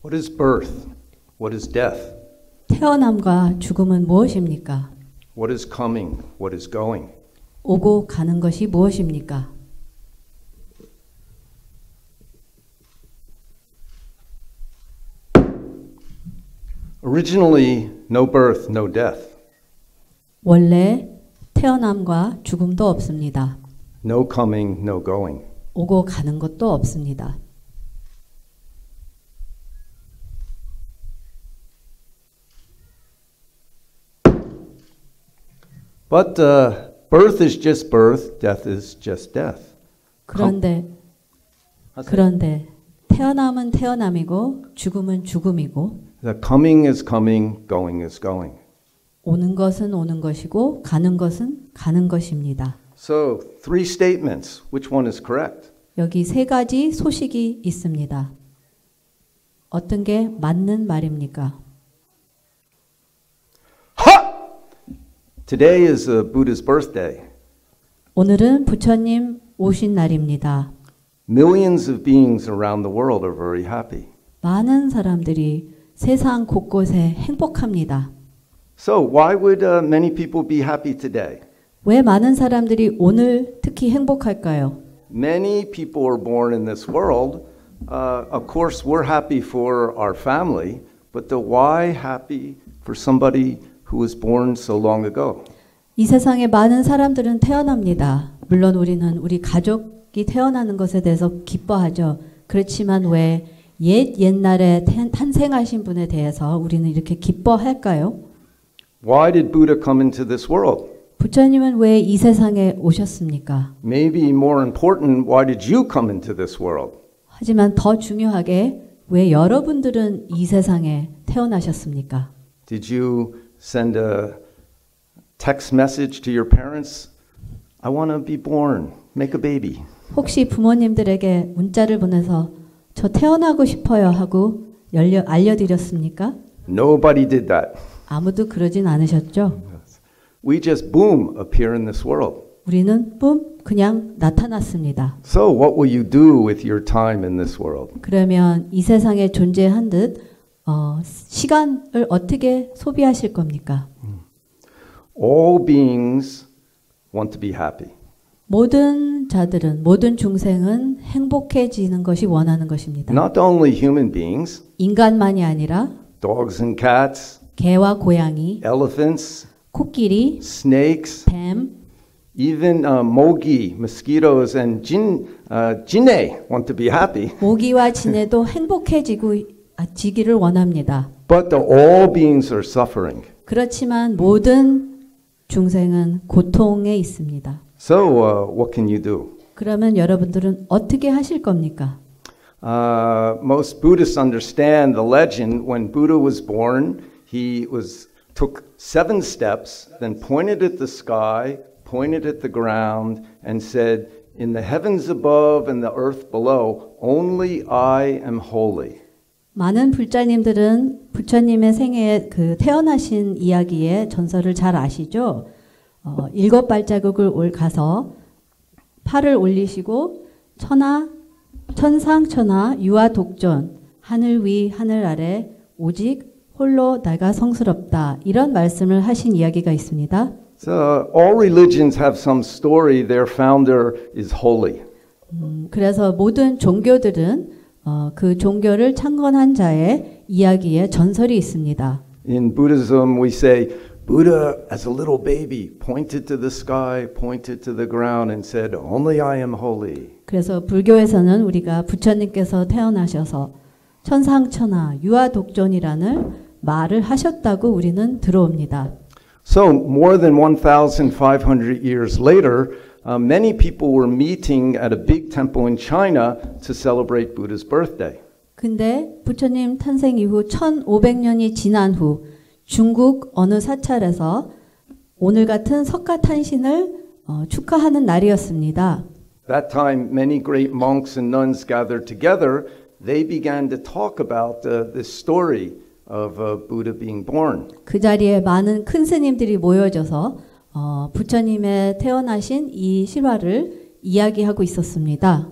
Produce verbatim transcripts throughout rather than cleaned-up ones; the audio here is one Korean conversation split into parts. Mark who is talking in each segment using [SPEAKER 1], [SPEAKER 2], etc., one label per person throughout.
[SPEAKER 1] What is birth? What is death?
[SPEAKER 2] 태어남과 죽음은 무엇입니까?
[SPEAKER 1] What is coming? What is going?
[SPEAKER 2] 오고 가는 것이 무엇입니까?
[SPEAKER 1] Originally, no birth, no death.
[SPEAKER 2] 원래 태어남과 죽음도 없습니다.
[SPEAKER 1] No coming, no going.
[SPEAKER 2] 오고 가는 것도 없습니다.
[SPEAKER 1] But uh, birth is just birth, death is just death.
[SPEAKER 2] 그런데 그런데 태어남은 태어남이고 죽음은 죽음이고
[SPEAKER 1] The coming is coming, going is going.
[SPEAKER 2] 오는 것은 오는 것이고 가는 것은 가는 것입니다.
[SPEAKER 1] So, three statements. Which one is correct?
[SPEAKER 2] 여기 세 가지 소식이 있습니다. 어떤 게 맞는 말입니까?
[SPEAKER 1] Ha! Today is uh, Buddha's birthday.
[SPEAKER 2] 오늘은 부처님 오신 날입니다.
[SPEAKER 1] Millions of beings around the world are very happy.
[SPEAKER 2] 많은 사람들이 세상 곳곳에 행복합니다.
[SPEAKER 1] So, why would uh, many people be happy today?
[SPEAKER 2] 왜 많은 사람들이 오늘 특히 행복할까요?
[SPEAKER 1] Many people are born in this world. Uh, of course, we're happy for our family, but the why happy for somebody who was born so long ago?
[SPEAKER 2] 이 세상에 많은 사람들은 태어납니다. 물론 우리는 우리 가족이 태어나는 것에 대해서 기뻐하죠. 그렇지만 왜 옛 옛날에 탄생하신 분에 대해서 우리는 이렇게 기뻐할까요?
[SPEAKER 1] Why did Buddha come into this world?
[SPEAKER 2] 부처님은 왜 이 세상에 오셨습니까?
[SPEAKER 1] Maybe more important, why did you come into this world?
[SPEAKER 2] 하지만 더 중요하게 왜 여러분들은 이 세상에 태어나셨습니까?
[SPEAKER 1] Did you send a text message to your parents? I want to be born. Make a baby.
[SPEAKER 2] 혹시 부모님들에게 문자를 보내서 저 태어나고 싶어요 하고 열려, 알려드렸습니까?
[SPEAKER 1] Nobody did that.
[SPEAKER 2] 아무도 그러진 않으셨죠?
[SPEAKER 1] We just boom appear in this world.
[SPEAKER 2] 우리는 뿜 그냥 나타났습니다.
[SPEAKER 1] So what will you do with your time in this world?
[SPEAKER 2] 그러면 이 세상에 존재한 듯 어, 시간을 어떻게 소비하실 겁니까?
[SPEAKER 1] All beings want to be happy.
[SPEAKER 2] 모든 자들은 모든 중생은 행복해지는 것이 원하는 것입니다.
[SPEAKER 1] Not only human beings,
[SPEAKER 2] 인간만이 아니라
[SPEAKER 1] dogs and cats,
[SPEAKER 2] 개와 고양이,
[SPEAKER 1] elephants,
[SPEAKER 2] 코끼리,
[SPEAKER 1] snakes,
[SPEAKER 2] 뱀,
[SPEAKER 1] even uh, mogi, mosquitoes, and jin, uh, jinne want to be happy.
[SPEAKER 2] 모기와 진해도 행복해지고 지기를 원합니다.
[SPEAKER 1] But the, all beings are suffering.
[SPEAKER 2] 그렇지만 모든 중생은 고통에 있습니다.
[SPEAKER 1] So uh, what can you do?
[SPEAKER 2] 그러면 여러분들은 어떻게 하실 겁니까?
[SPEAKER 1] Uh, most Buddhists understand the legend. When Buddha was born, he was took seven steps, then pointed at the sky, pointed at the ground, and said, "In the heavens above and the earth below, only I am holy."
[SPEAKER 2] 많은 불자님들은 부처님의 생애에 그 태어나신 이야기의 전설을 잘 아시죠? 어, 일곱 발자국을 올 가서 팔을 올리시고 천하, 천상천하 유아 독존 하늘 위 하늘 아래 오직 홀로 내가 성스럽다 이런 말씀을 하신 이야기가 있습니다.
[SPEAKER 1] So all religions have some story. Their founder is holy.
[SPEAKER 2] 음, 그래서 모든 종교들은 어, 그 종교를 창건한 자의 이야기에 전설이 있습니다.
[SPEAKER 1] In Buddhism, we say Buddha, as a little baby, pointed to the sky, pointed to the ground, and said, "Only I am holy."
[SPEAKER 2] 그래서 불교에서는 우리가 부처님께서 태어나셔서 천상천하 유아 독존이라는 말을 하셨다고 우리는 들어옵니다.
[SPEAKER 1] So more than fifteen hundred years later, uh, many people were meeting at a big temple in China to celebrate Buddha's birthday.
[SPEAKER 2] 근데 부처님 탄생 이후 천오백 년이 지난 후 중국 어느 사찰에서 오늘 같은 석가탄신을 어, 축하하는 날이었습니다.
[SPEAKER 1] That time, many great monks and nuns gathered together. They began to talk about uh, this story of uh, Buddha being born.
[SPEAKER 2] 그 자리에 많은 큰 스님들이 모여져서 어, 부처님의 태어나신 이 실화를 이야기하고 있었습니다.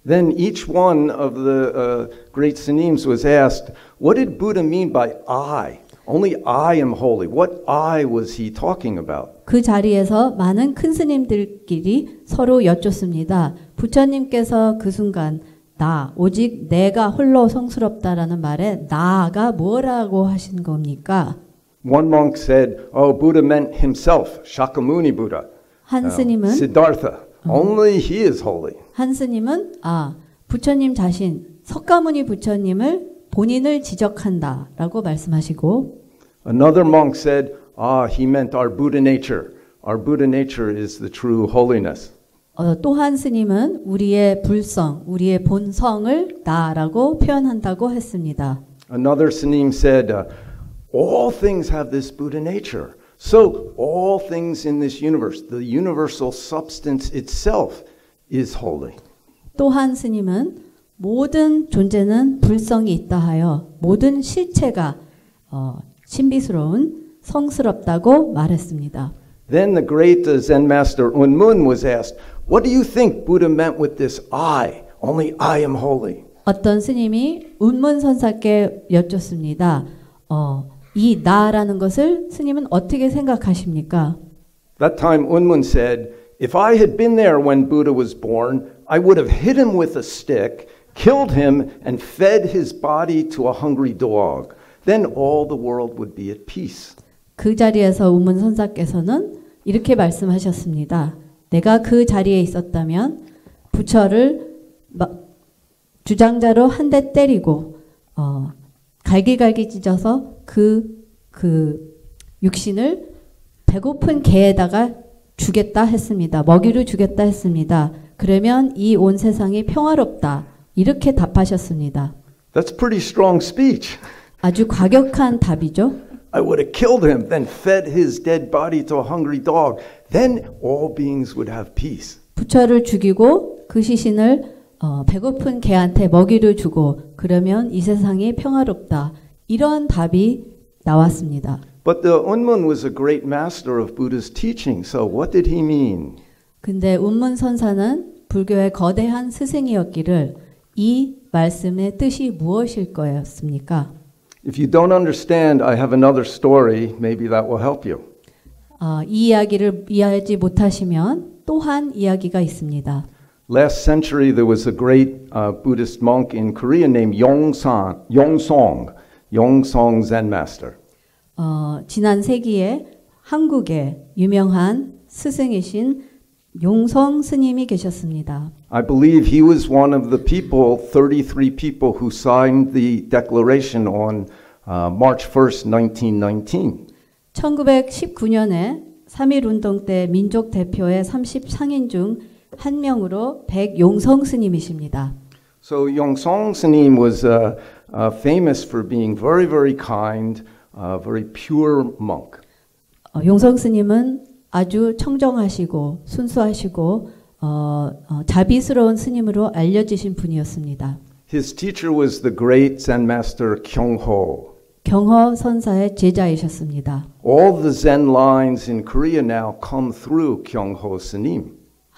[SPEAKER 1] Then each one of the uh, great sanims was asked, what did Buddha mean by I? Only I am holy. What I was he talking about?
[SPEAKER 2] 그 자리에서 많은 큰 스님들끼리 서로 여쭙습니다. 부처님께서 그 순간 나, 오직 내가 홀로 성스럽다라는 말에 나가 뭐라고 하신 겁니까?
[SPEAKER 1] One monk said, oh, Buddha meant himself, Shakyamuni Buddha.
[SPEAKER 2] 한 스님은
[SPEAKER 1] Uh, Siddhartha. Only he is holy.
[SPEAKER 2] 한 스님은 아, 부처님 자신, 석가모니 부처님을 본인을 지적한다라고 말씀하시고
[SPEAKER 1] Another monk said, ah, he meant our Buddha nature. Our Buddha nature is the true holiness.
[SPEAKER 2] 어, 또 한 스님은 우리의 불성, 우리의 본성을 나라고 표현한다고 했습니다.
[SPEAKER 1] Another sanim said, uh, all things have this Buddha nature. So all things in this universe, the universal substance itself is holy.
[SPEAKER 2] 또 한 스님은 모든 존재는 불성이 있다 하여 모든 실체가 어, 신비스러운 성스럽다고 말했습니다.
[SPEAKER 1] Then the great uh, Zen master Unmun was asked, what do you think Buddha meant with this I? Only I am holy.
[SPEAKER 2] 어떤 스님이 운문선사께 여쭙습니다. 어, 이 나라는 것을 스님은 어떻게 생각하십니까?
[SPEAKER 1] That time Unmun said, if I had been there when Buddha was born, I would have hit him with a stick, killed him, and fed his body to a hungry dog. Then all the world would be at peace.
[SPEAKER 2] 그 자리에서 운문선사께서는 이렇게 말씀하셨습니다. 내가 그 자리에 있었다면 부처를 주장자로 한 대 때리고 어, 갈기갈기 찢어서 그, 그 육신을 배고픈 개에다가 주겠다 했습니다. 먹이를 주겠다 했습니다. 그러면 이 온 세상이 평화롭다. 이렇게 답하셨습니다.
[SPEAKER 1] That's pretty strong speech.
[SPEAKER 2] 아주 과격한 답이죠.
[SPEAKER 1] I would have killed him, then fed his dead body to a hungry dog. Then all beings would have peace.
[SPEAKER 2] 부처를 죽이고 그 시신을 어, 배고픈 개한테 먹이를 주고 그러면 이 세상이 평화롭다. 이런 답이 나왔습니다.
[SPEAKER 1] But the Unmun was a great master of Buddha's teaching. So what did he mean?
[SPEAKER 2] 근데 운문선사는 불교의 거대한 스승이었기를 이 말씀의 뜻이 무엇일 거였습니까?
[SPEAKER 1] If you don't understand, I have another story. Maybe that will help you.
[SPEAKER 2] 어, 이 이야기를 이해하지 못하시면 또한 이야기가 있습니다.
[SPEAKER 1] Last century, there was a great uh, Buddhist monk in Korea named Yongsan, Yongsong, Yongsong Zen master.
[SPEAKER 2] 어, 지난 세기에 한국에 유명한 스승이신 용성 스님이 계셨습니다.
[SPEAKER 1] I believe he was one of the people, thirty-three people who signed the declaration on uh, March first, nineteen nineteen.
[SPEAKER 2] 천구백십구 년에 삼일 운동 때 민족 대표의 삼십 상인 중 한 명으로 백용성 스님이십니다.
[SPEAKER 1] So Yongsong Sanim was uh, uh, famous for being very, very kind, uh, very pure monk.
[SPEAKER 2] 어, 용성 스님은 아주 청정하시고 순수하시고 어, 어, 자비스러운 스님으로 알려지신 분이었습니다.
[SPEAKER 1] His teacher was the great Zen master Kyungho.
[SPEAKER 2] 경허 선사의 제자이셨습니다.
[SPEAKER 1] All the Zen lines in Korea now come through Kyungho Sanim.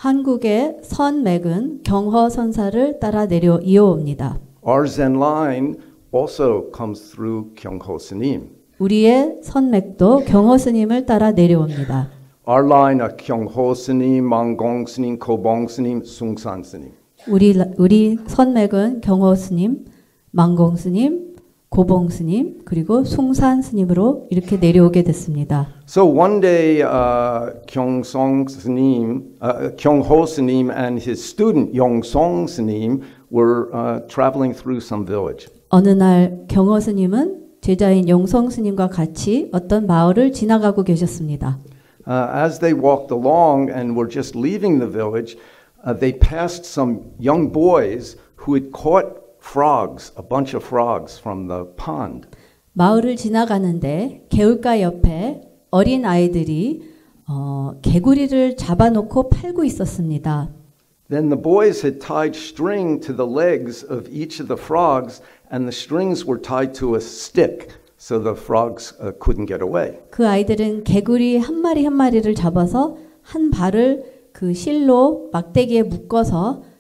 [SPEAKER 2] 한국의 선맥은 경허 선사를 따라 내려 이어옵니다.
[SPEAKER 1] Our Zen line also comes through Kyungho Sanim.
[SPEAKER 2] 우리의 선맥도 경허 스님을 따라 내려옵니다.
[SPEAKER 1] Our line are Kyungho Sanim, Manggong Sanim, Kobong Sanim, Sungsan Sanim.
[SPEAKER 2] 우리 우리 선맥은 경허 스님, 망공 스님, 고봉 스님 그리고 숭산 스님으로 이렇게 내려오게 됐습니다.
[SPEAKER 1] So one day, uh, Kyongsong Sanim, uh, Kyungho Sanim and his student Yongsong Sanim were uh, traveling through some village.
[SPEAKER 2] 어느 날 경허 스님은 제자인 용성 스님과 같이 어떤 마을을 지나가고 계셨습니다.
[SPEAKER 1] Uh, as they walked along and were just leaving the village, uh, they passed some young boys who had caught frogs, a bunch of frogs from the pond.
[SPEAKER 2] 마을을 지나가는데 개울가 옆에 어린 아이들이 어, 개구리를 잡아놓고 팔고 있었습니다.
[SPEAKER 1] Then the boys had tied string to the legs of each of the frogs, and the strings were tied to a stick, so the frogs uh, couldn't get away.
[SPEAKER 2] 그 아이들은 개구리 한 마리 한 마리를 잡아서 한 발을 그 실로 막대기에 묶어서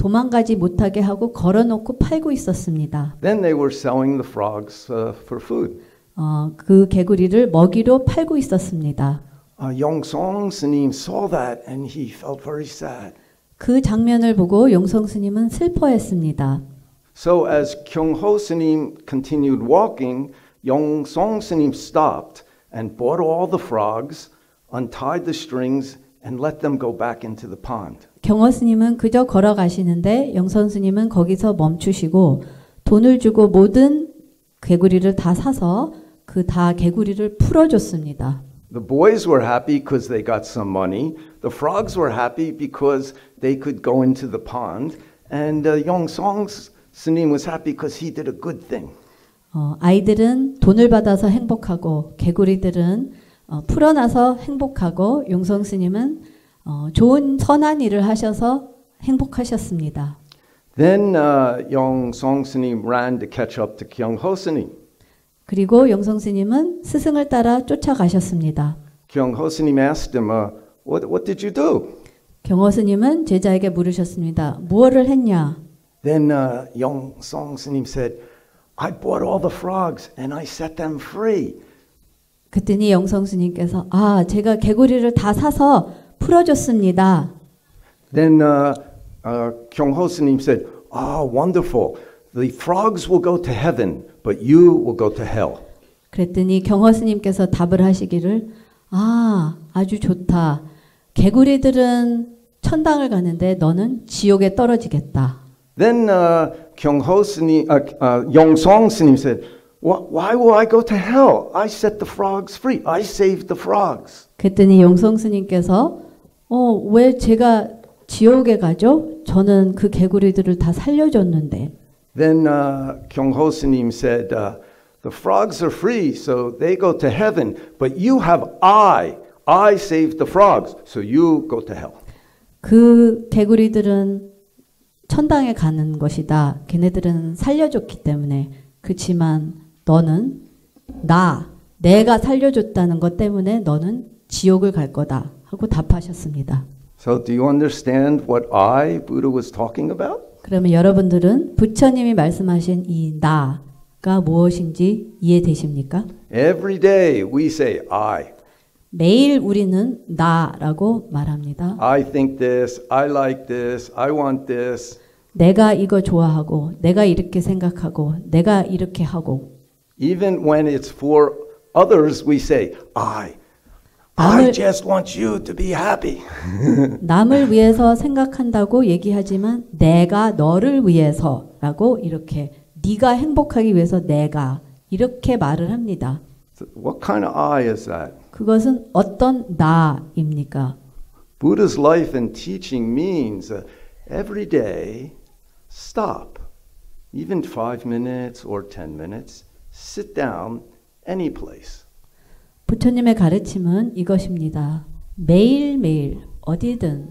[SPEAKER 2] 도망가지 못하게 하고 걸어놓고 팔고 있었습니다.
[SPEAKER 1] Then they were selling the frogs uh, for food.
[SPEAKER 2] 어, 그 개구리를 먹이로 팔고 있었습니다.
[SPEAKER 1] Uh, Yongsong S님 saw that and he felt very sad.
[SPEAKER 2] 그 장면을 보고 용성 스님은 슬퍼했습니다.
[SPEAKER 1] So as Kyung-ho S님 continued walking, Yongsong S님 stopped and bought all the frogs, untied the strings, and let them go back into the pond.
[SPEAKER 2] 경호 스님은 그저 걸어가시는데 영선 스님은 거기서 멈추시고 돈을 주고 모든 개구리를 다 사서 그 다 개구리를 풀어줬습니다.
[SPEAKER 1] The boys were happy because they got some money. The frogs were happy because they could go into the pond. And uh, Yongsong S님 was happy because he did a good thing.
[SPEAKER 2] 어, 아이들은 돈을 받아서 행복하고 개구리들은 어, 풀어놔서 행복하고 용성 스님은 어, 좋은 선한 일을 하셔서 행복하셨습니다.
[SPEAKER 1] Then uh, Yongsong S님 ran to catch up to Kyung-ho S님.
[SPEAKER 2] 그리고 용성 스님은 스승을 따라 쫓아가셨습니다.
[SPEAKER 1] Kyung-ho S님 asked him, uh, what, what did you do?
[SPEAKER 2] 경호 스님은 제자에게 물으셨습니다. 무엇을 했냐?
[SPEAKER 1] Then uh, Yongsong S님 said, I bought all the frogs and I set them free.
[SPEAKER 2] 그랬더니 영성 스님께서 아, 제가 개구리를 다 사서 풀어줬습니다.
[SPEAKER 1] Then uh, uh, Kyung-ho S님 said, ah, wonderful. The frogs will go to heaven, but you will go to hell.
[SPEAKER 2] 그랬더니 경호 스님께서 답을 하시기를 아, 아주 좋다. 개구리들은 천당을 가는데 너는 지옥에 떨어지겠다.
[SPEAKER 1] Then uh, Kyung-ho S님, uh, uh, Yongsong S님 said, why will I go to hell? I set the frogs free. I saved the frogs.
[SPEAKER 2] 그랬더니 용성 스님께서 어, 왜 제가 지옥에 가죠? 저는 그 개구리들을 다 살려줬는데.
[SPEAKER 1] Then uh, Kyung-ho S님 said, uh, the frogs are free, so they go to heaven, but you have I. I saved the frogs, so you go to hell.
[SPEAKER 2] 그 개구리들은 천당에 가는 것이다. 걔네들은 살려줬기 때문에. 그렇지만 너는 나, 내가 살려줬다는 것 때문에 너는 지옥을 갈 거다 하고 답하셨습니다.
[SPEAKER 1] So do you understand what I, Buddha, was talking about?
[SPEAKER 2] 그러면 여러분들은 부처님이 말씀하신 이 나가 무엇인지 이해되십니까?
[SPEAKER 1] Every day we say I.
[SPEAKER 2] 매일 우리는 나라고 말합니다.
[SPEAKER 1] I think this, I like this, I want this.
[SPEAKER 2] 내가 이거 좋아하고, 내가 이렇게 생각하고, 내가 이렇게 하고.
[SPEAKER 1] Even when it's for others, we say I. I
[SPEAKER 2] 남을,
[SPEAKER 1] just want you to be happy.
[SPEAKER 2] 남을 위해서 생각한다고 얘기하지만 내가 너를 위해서라고 이렇게 네가 행복하기 위해서 내가 이렇게 말을 합니다.
[SPEAKER 1] So what kind of I is that?
[SPEAKER 2] 그것은 어떤 나입니까?
[SPEAKER 1] Buddha's life and teaching means uh, every day stop, even five minutes or ten minutes, sit down any place.
[SPEAKER 2] 부처님의 가르침은 이것입니다. 매일매일 어디든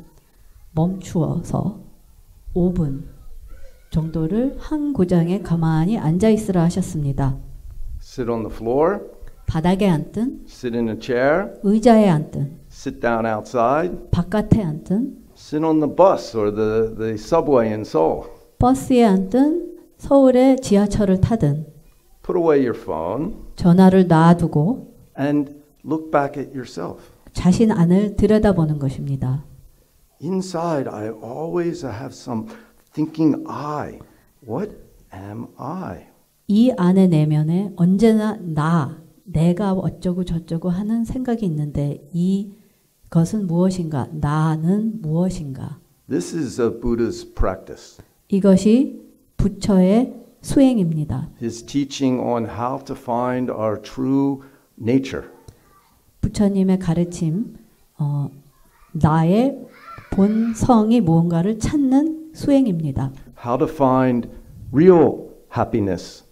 [SPEAKER 2] 멈추어서 오 분 정도를 한 구장에 가만히 앉아 있으라 하셨습니다.
[SPEAKER 1] Sit on the floor,
[SPEAKER 2] 바닥에 앉든
[SPEAKER 1] sit in a chair,
[SPEAKER 2] 의자에 앉든
[SPEAKER 1] sit down outside,
[SPEAKER 2] 바깥에 앉든
[SPEAKER 1] sit on the bus or the, the subway in Seoul.
[SPEAKER 2] 버스에 앉든 서울의 지하철을 타든
[SPEAKER 1] Put away your phone
[SPEAKER 2] 전화를 놔두고
[SPEAKER 1] and look back at yourself.
[SPEAKER 2] 자신 안을 들여다보는 것입니다.
[SPEAKER 1] Inside, I always have some thinking I. What am I?
[SPEAKER 2] 이 안의 내면에 언제나 나, 내가 어쩌고 저쩌고 하는 생각이 있는데 이것은 무엇인가? 나는 무엇인가?
[SPEAKER 1] This is a Buddha's practice.
[SPEAKER 2] 이것이 부처의 수행입니다.
[SPEAKER 1] His teaching on how to find our true nature.
[SPEAKER 2] 부처님의 가르침, 어, 나의 본성이 무언가를 찾는 수행입니다.
[SPEAKER 1] How to find real happiness.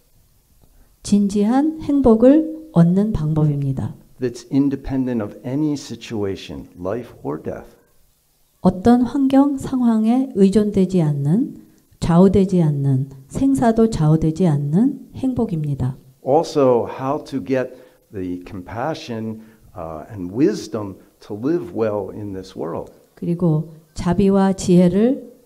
[SPEAKER 2] 진지한 행복을 얻는 방법입니다.
[SPEAKER 1] That's independent of any situation, life or death.
[SPEAKER 2] 어떤 환경, 상황에 의존되지 않는, 좌우되지 않는, 생사도 좌우되지 않는 행복입니다.
[SPEAKER 1] Also, how to get the compassion uh, and wisdom to live well in this world.
[SPEAKER 2] 그리고 자비와 지혜를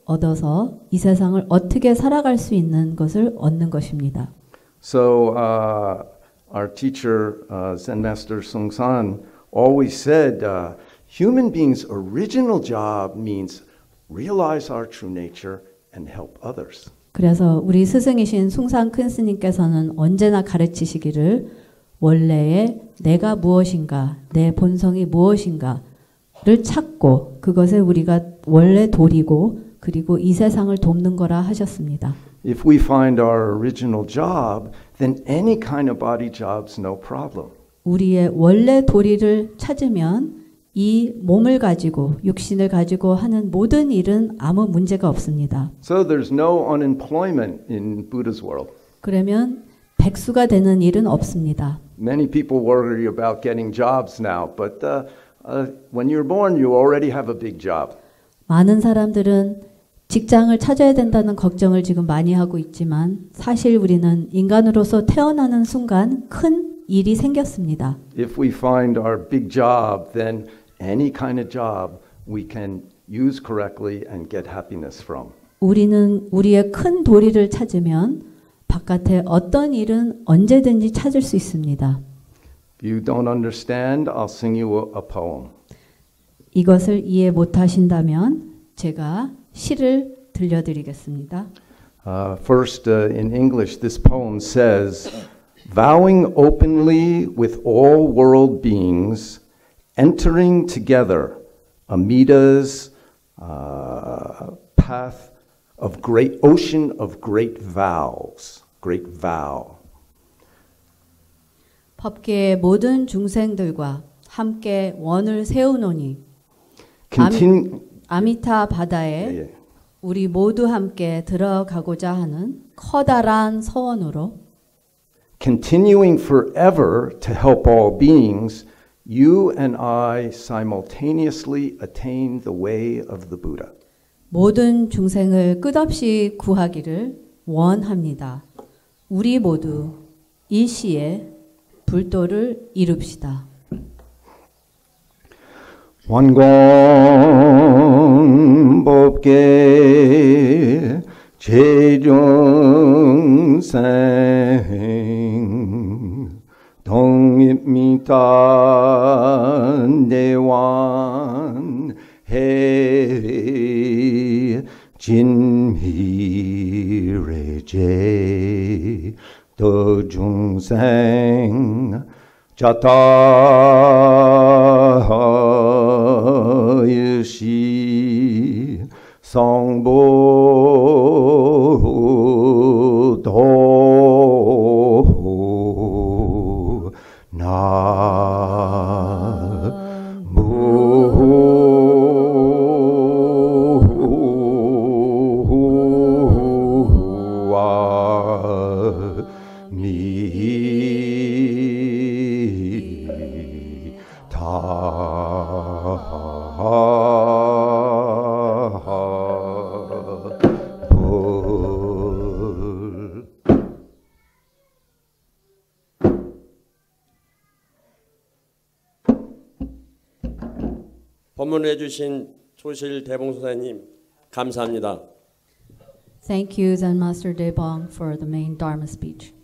[SPEAKER 2] 얻어서 이 세상을 어떻게 살아갈 수 있는 것을 얻는 것입니다.
[SPEAKER 1] So uh, our teacher, uh, Zen Master Sung San, always said, uh, human beings' original job means realize our true nature and help others.
[SPEAKER 2] 그래서 우리 스승이신 숭산 큰 스님께서는 언제나 가르치시기를 원래의 내가 무엇인가, 내 본성이 무엇인가를 찾고 그것을 우리가 원래 도리고 그리고 이 세상을 돕는 거라 하셨습니다.
[SPEAKER 1] If we find our original job, then any kind of body job's no problem.
[SPEAKER 2] 우리의 원래 도리를 찾으면 이 몸을 가지고 육신을 가지고 하는 모든 일은 아무 문제가 없습니다.
[SPEAKER 1] So there's no unemployment in Buddha's world.
[SPEAKER 2] 그러면 백수가 되는 일은 없습니다.
[SPEAKER 1] Many people worry about getting jobs now, but uh, uh, when you're born, you already have a big job.
[SPEAKER 2] 많은 사람들은 직장을 찾아야 된다는 걱정을 지금 많이 하고 있지만 사실 우리는 인간으로서 태어나는 순간 큰 일이 생겼습니다.
[SPEAKER 1] If we find our big job, then any kind of job we can use correctly and get happiness from.
[SPEAKER 2] 우리는 우리의 큰 도리를 찾으면 바깥에 어떤 일은 언제든지 찾을 수 있습니다.
[SPEAKER 1] If you don't understand, I'll sing you a, a poem.
[SPEAKER 2] 이것을 이해 못하신다면 제가 시를 들려드리겠습니다.
[SPEAKER 1] Uh, first, uh, in English, this poem says, vowing openly with all world beings, entering together Amida's uh, path of great ocean of great vows, great vow.
[SPEAKER 2] 법계의 모든 중생들과 함께 원을 세우노니
[SPEAKER 1] Continue,
[SPEAKER 2] 아미타 바다에
[SPEAKER 1] yeah, yeah.
[SPEAKER 2] 우리 모두 함께 들어가고자 하는 커다란 서원으로
[SPEAKER 1] Continuing forever to help all beings, you and I simultaneously attain the way of the Buddha.
[SPEAKER 2] 모든 중생을 끝없이 구하기를 원합니다. 우리 모두 일시에 불도를 이룹시다.
[SPEAKER 1] 완공법계 제정생 독립미타 내완해 진미래제 더중생 자타유시 성보도 나무와
[SPEAKER 3] 법문을 해주신 조실 대봉선생님 감사합니다.
[SPEAKER 2] Thank you, Zen Master Daebong, for the main Dharma speech.